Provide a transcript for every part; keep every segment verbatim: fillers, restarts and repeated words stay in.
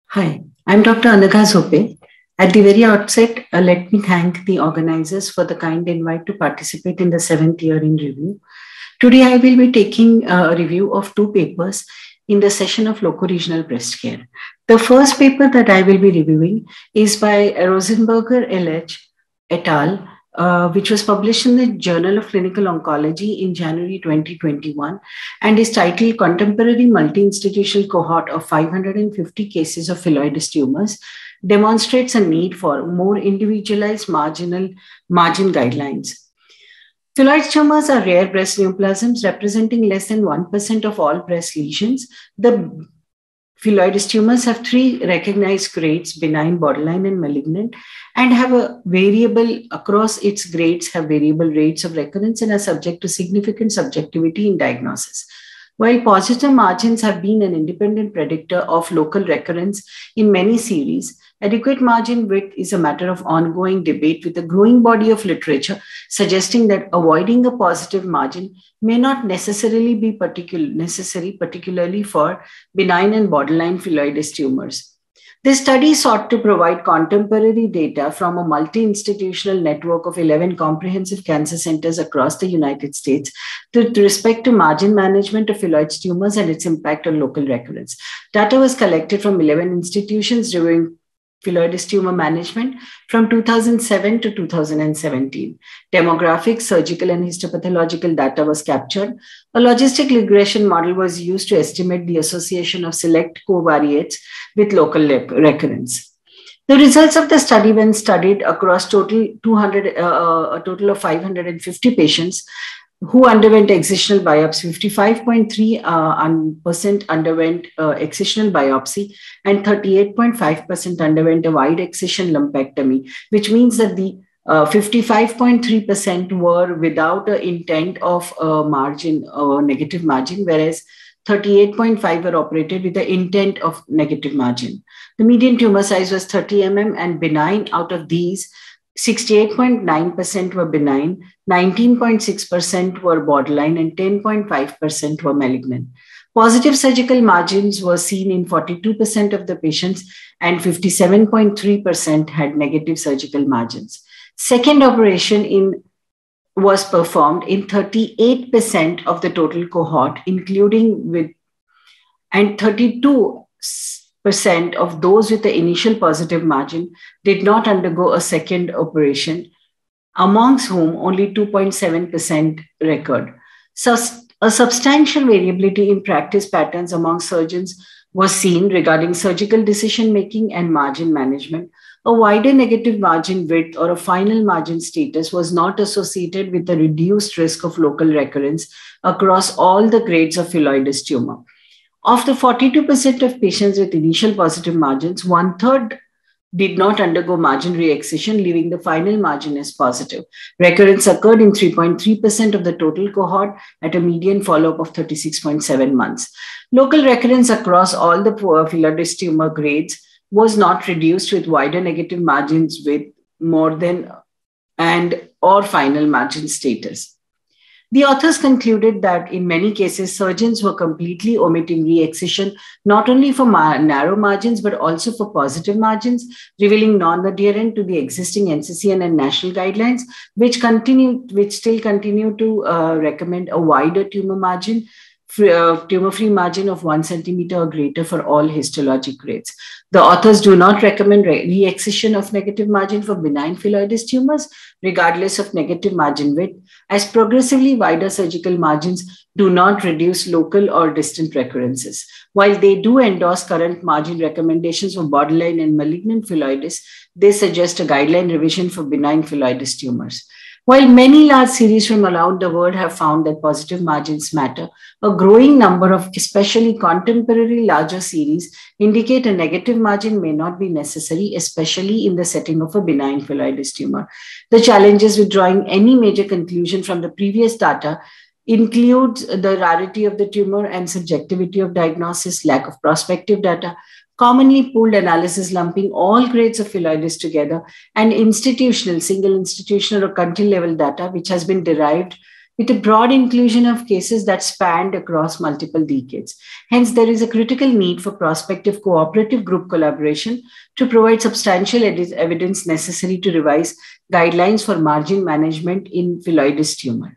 Hi, I'm Doctor Anagha Zope. At the very outset, uh, let me thank the organizers for the kind invite to participate in the seventh year in review. Today, I will be taking a review of two papers in the session of loco-regional breast care. The first paper that I will be reviewing is by Rosenberger L H et al., uh, which was published in the Journal of Clinical Oncology in January twenty twenty-one and is titled Contemporary Multi-Institutional Cohort of five hundred fifty Cases of Phylloides Tumors Demonstrates a Need for More Individualized Marginal Margin Guidelines. Phylloides tumors are rare breast neoplasms representing less than one percent of all breast lesions. The phylloides tumors have three recognized grades, benign, borderline, and malignant, and have a variable across its grades, have variable rates of recurrence and are subject to significant subjectivity in diagnosis. While positive margins have been an independent predictor of local recurrence in many series, adequate margin width is a matter of ongoing debate with a growing body of literature suggesting that avoiding a positive margin may not necessarily be particular, necessary, particularly for benign and borderline phylloides tumors. This study sought to provide contemporary data from a multi-institutional network of eleven comprehensive cancer centers across the United States with respect to margin management of phylloides tumors and its impact on local recurrence. Data was collected from eleven institutions reviewing phylloides tumor management from two thousand seven to two thousand seventeen. Demographic, surgical, and histopathological data was captured. A logistic regression model was used to estimate the association of select covariates with local recurrence. The results of the study, when studied across total two hundred, uh, a total of five hundred fifty patients who underwent excisional biopsy, fifty-five point three percent uh, underwent uh, excisional biopsy and thirty-eight point five percent underwent a wide excision lumpectomy, which means that the fifty-five point three percent were without an intent of a margin or negative margin, whereas thirty-eight point five were operated with the intent of negative margin. The median tumor size was thirty millimeters and benign. Out of these, sixty-eight point nine percent were benign, nineteen point six percent were borderline, and ten point five percent were malignant. Positive surgical margins were seen in forty-two percent of the patients, and fifty-seven point three percent had negative surgical margins. Second operation in was performed in thirty-eight percent of the total cohort, including with, and thirty-two percent of those with the initial positive margin did not undergo a second operation, amongst whom only two point seven percent recurred. So a substantial variability in practice patterns among surgeons was seen regarding surgical decision-making and margin management. A wider negative margin width or a final margin status was not associated with a reduced risk of local recurrence across all the grades of phylloides tumor. Of the forty-two percent of patients with initial positive margins, one-third did not undergo margin re-excision, leaving the final margin as positive. Recurrence occurred in three point three percent of the total cohort at a median follow-up of thirty-six point seven months. Local recurrence across all the phylloides tumor grades was not reduced with wider negative margins with more than and or final margin status. The authors concluded that in many cases, surgeons were completely omitting re-excision, not only for ma narrow margins, but also for positive margins, revealing non-adherent to the existing N C C N and national guidelines, which continue, which still continue to uh, recommend a wider tumor margin, uh, tumor-free margin of one centimeter or greater for all histologic grades. The authors do not recommend re-excision of negative margin for benign phylloides tumors, regardless of negative margin width, as progressively wider surgical margins do not reduce local or distant recurrences. While they do endorse current margin recommendations for borderline and malignant phylloides, they suggest a guideline revision for benign phylloides tumors. While many large series from around the world have found that positive margins matter, a growing number of especially contemporary larger series indicate a negative margin may not be necessary, especially in the setting of a benign phylloides tumor. The challenges with drawing any major conclusion from the previous data includes the rarity of the tumor and subjectivity of diagnosis, lack of prospective data, commonly pooled analysis lumping all grades of phylloides together, and institutional, single institutional or country level data, which has been derived with a broad inclusion of cases that spanned across multiple decades. Hence, there is a critical need for prospective cooperative group collaboration to provide substantial evidence necessary to revise guidelines for margin management in phylloides tumor.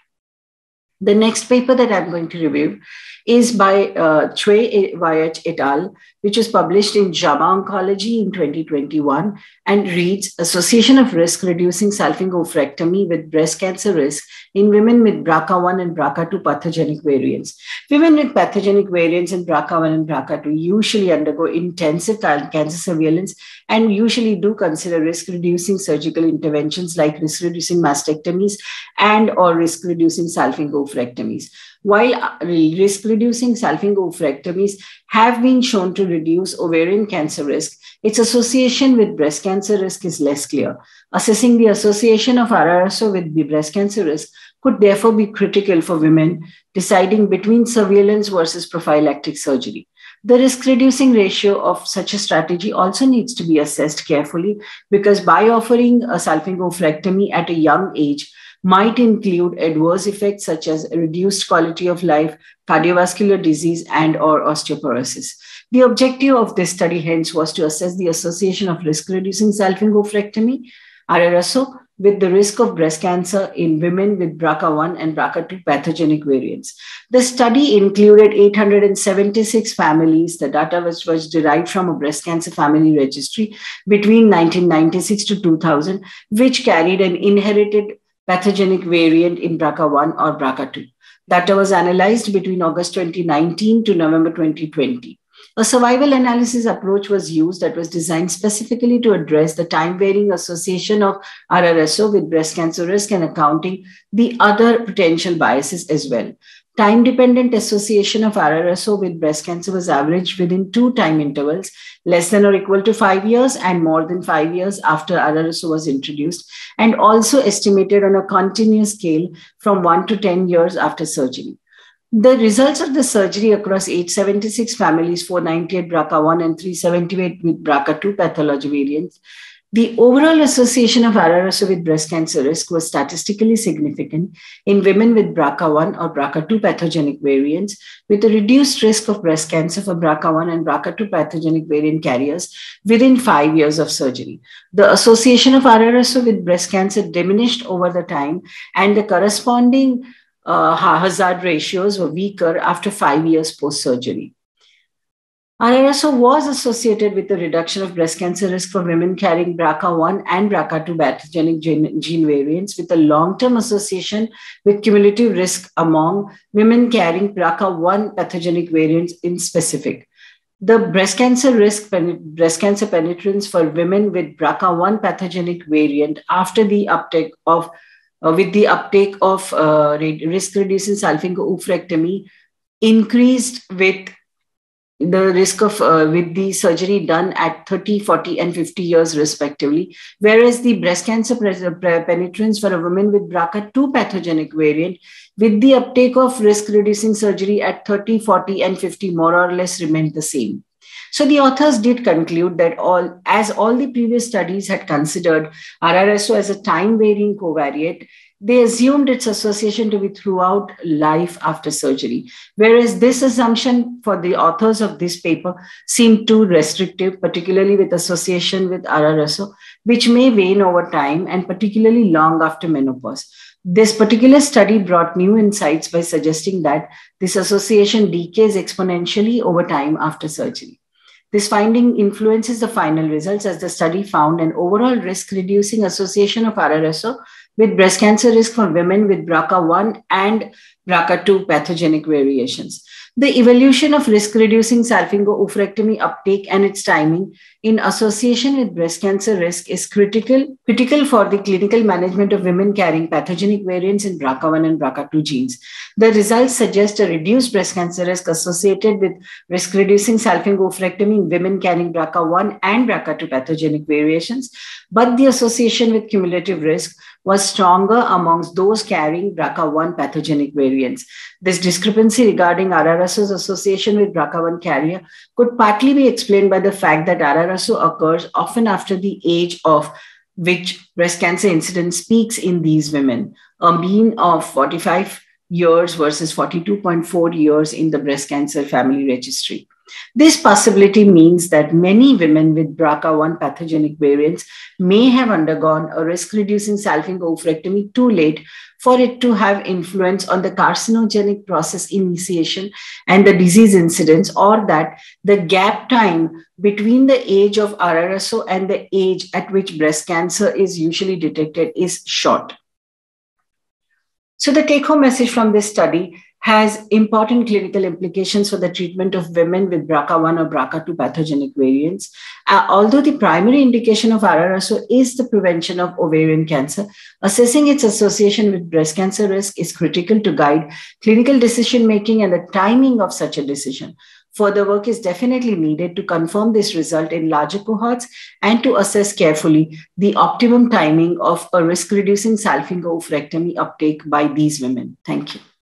The next paper that I'm going to review is by uh, Cui Wyatt et al., which was published in JAMA Oncology in twenty twenty-one and reads Association of Risk Reducing Salpingo-Oophorectomy with Breast Cancer Risk in Women with B R C A one and B R C A two Pathogenic Variants. Women with pathogenic variants in B R C A one and B R C A two usually undergo intensive cancer surveillance and usually do consider risk-reducing surgical interventions like risk-reducing mastectomies and or risk-reducing salpingo-oophorectomies. While risk-reducing salpingo-oophorectomies have been shown to reduce ovarian cancer risk, its association with breast cancer risk is less clear. Assessing the association of R R S O with the breast cancer risk could therefore be critical for women deciding between surveillance versus prophylactic surgery. The risk-reducing ratio of such a strategy also needs to be assessed carefully because by offering a salpingo-oophorectomy at a young age, might include adverse effects such as reduced quality of life, cardiovascular disease, and or osteoporosis. The objective of this study, hence, was to assess the association of risk-reducing salpingo-oophorectomy, R R S O, with the risk of breast cancer in women with B R C A one and B R C A two pathogenic variants. The study included eight hundred seventy-six families. The data was, was derived from a breast cancer family registry between nineteen ninety-six to two thousand, which carried an inherited pathogenic variant in B R C A one or B R C A two. Data was analyzed between August twenty nineteen to November twenty twenty. A survival analysis approach was used that was designed specifically to address the time-varying association of R R S O with breast cancer risk and accounting the other potential biases as well. Time-dependent association of R R S O with breast cancer was averaged within two time intervals, less than or equal to five years and more than five years after R R S O was introduced, and also estimated on a continuous scale from one to ten years after surgery. The results of the surgery across eight hundred seventy-six families, four hundred ninety-eight B R C A one and three hundred seventy-eight with B R C A two pathology variants, the overall association of R R S O with breast cancer risk was statistically significant in women with B R C A one or B R C A two pathogenic variants with a reduced risk of breast cancer for B R C A one and B R C A two pathogenic variant carriers within five years of surgery. The association of R R S O with breast cancer diminished over the time and the corresponding uh, hazard ratios were weaker after five years post-surgery. R R S O was associated with the reduction of breast cancer risk for women carrying B R C A one and B R C A two pathogenic gene, gene variants, with a long-term association with cumulative risk among women carrying B R C A one pathogenic variants in specific. The breast cancer risk, breast cancer penetrance for women with B R C A one pathogenic variant after the uptake of, uh, with the uptake of uh, risk-reducing salpingo-oophorectomy increased with the risk of uh, with the surgery done at thirty, forty, and fifty years respectively, whereas the breast cancer penetrance for a woman with B R C A two pathogenic variant with the uptake of risk-reducing surgery at thirty, forty, and fifty more or less remained the same. So the authors did conclude that all, as all the previous studies had considered R R S O as a time-varying covariate, they assumed its association to be throughout life after surgery, whereas this assumption for the authors of this paper seemed too restrictive, particularly with association with R R S O, which may wane over time and particularly long after menopause. This particular study brought new insights by suggesting that this association decays exponentially over time after surgery. This finding influences the final results, as the study found an overall risk-reducing association of R R S O with breast cancer risk for women with B R C A one and B R C A two pathogenic variations. The evolution of risk-reducing salpingo-oophorectomy uptake and its timing in association with breast cancer risk is critical, critical for the clinical management of women carrying pathogenic variants in B R C A one and B R C A two genes. The results suggest a reduced breast cancer risk associated with risk-reducing salpingo-oophorectomy in women carrying B R C A one and B R C A two pathogenic variations, but the association with cumulative risk was stronger amongst those carrying B R C A one pathogenic variants. This discrepancy regarding R R S O's association with B R C A one carrier could partly be explained by the fact that R R S O occurs often after the age of which breast cancer incidence peaks in these women, a mean of forty-five years versus forty-two point four years in the breast cancer family registry. This possibility means that many women with B R C A one pathogenic variants may have undergone a risk-reducing salpingo-oophorectomy too late for it to have influence on the carcinogenic process initiation and the disease incidence, or that the gap time between the age of R R S O and the age at which breast cancer is usually detected is short. So the take-home message from this study has important clinical implications for the treatment of women with B R C A one or B R C A two pathogenic variants. Uh, although the primary indication of R R S O is the prevention of ovarian cancer, assessing its association with breast cancer risk is critical to guide clinical decision-making and the timing of such a decision. Further work is definitely needed to confirm this result in larger cohorts and to assess carefully the optimum timing of a risk-reducing salpingo-oophorectomy uptake by these women. Thank you.